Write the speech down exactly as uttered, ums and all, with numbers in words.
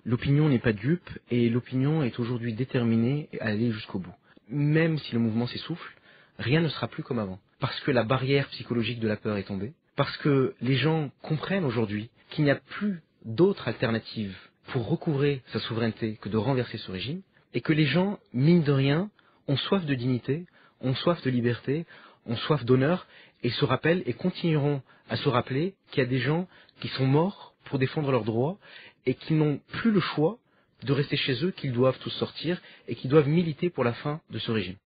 L'opinion n'est pas dupe et l'opinion est aujourd'hui déterminée à aller jusqu'au bout. Même si le mouvement s'essouffle, rien ne sera plus comme avant. Parce que la barrière psychologique de la peur est tombée. Parce que les gens comprennent aujourd'hui qu'il n'y a plus d'autre alternative pour recouvrer sa souveraineté que de renverser ce régime. Et que les gens, mine de rien, ont soif de dignité, ont soif de liberté, ont soif d'honneur et se rappellent et continueront à se rappeler qu'il y a des gens qui sont morts pour défendre leurs droits et qui n'ont plus le choix de rester chez eux, qu'ils doivent tous sortir et qui doivent militer pour la fin de ce régime.